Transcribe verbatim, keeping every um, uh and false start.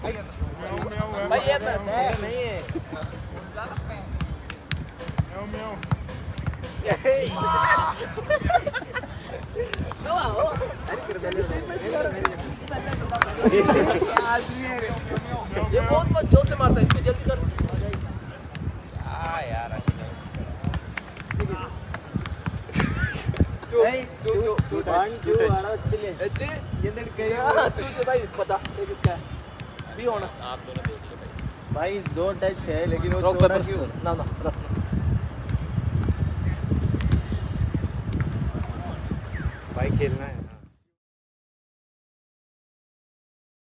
भाई ये नहीं है। ये बहुत बहुत जोर से मारता है, इसको जल्दी कर। यार तू तू तू वन टू आड़ा चले अच्छे ये देख के तू तो भाई पता है किसका है? बी ऑनेस्ट, आप दोनों दे दिए भाई। भाई दो टच है लेकिन वो छोड़ा क्यों? ना ना रख भाई खेलना है।